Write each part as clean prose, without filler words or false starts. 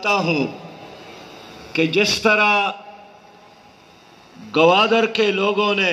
چاہتا ہوں کہ جس طرح گوادر کے لوگوں نے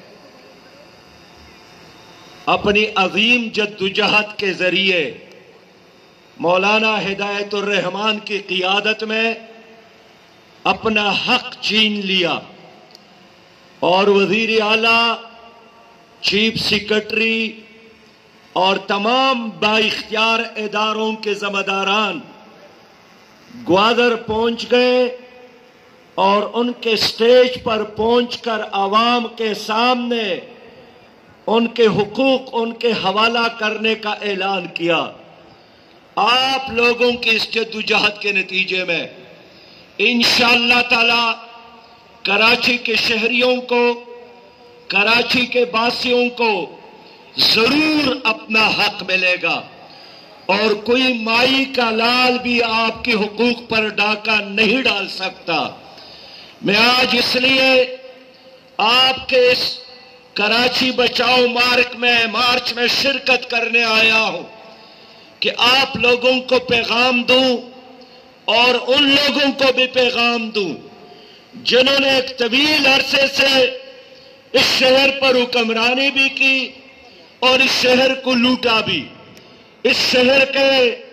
اپنی عظیم جدوجہد کے ذریعے مولانا ہدایت الرحمان کی قیادت میں اپنا حق چھین لیا اور وزیر اعلیٰ، چیف سیکرٹری اور تمام بااختیار اداروں کے ذمہ داران گوادر پہنچ گئے اور ان کے سٹیج پر پہنچ کر عوام کے سامنے ان کے حقوق ان کے حوالہ کرنے کا اعلان کیا۔ آپ لوگوں کی اس جدوجہد کے نتیجے میں انشاءاللہ تعالی کراچی کے شہریوں کو، کراچی کے باسیوں کو ضرور اپنا حق ملے گا، اور کوئی مائی کا لال بھی آپ کے حقوق پر ڈاکہ نہیں ڈال سکتا۔ میں آج اس لیے آپ کے اس کراچی بچاؤ مارچ میں شرکت کرنے آیا ہوں کہ آپ لوگوں کو پیغام دوں اور ان لوگوں کو بھی پیغام دوں جنہوں نے ایک طویل عرصے سے اس شہر پر حکمرانی بھی کی اور اس شہر کو لوٹا بھی، اس شہر کے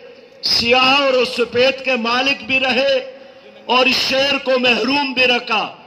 سیاہ اور سفید کے مالک بھی رہے اور اس شہر کو محروم بھی رکھا۔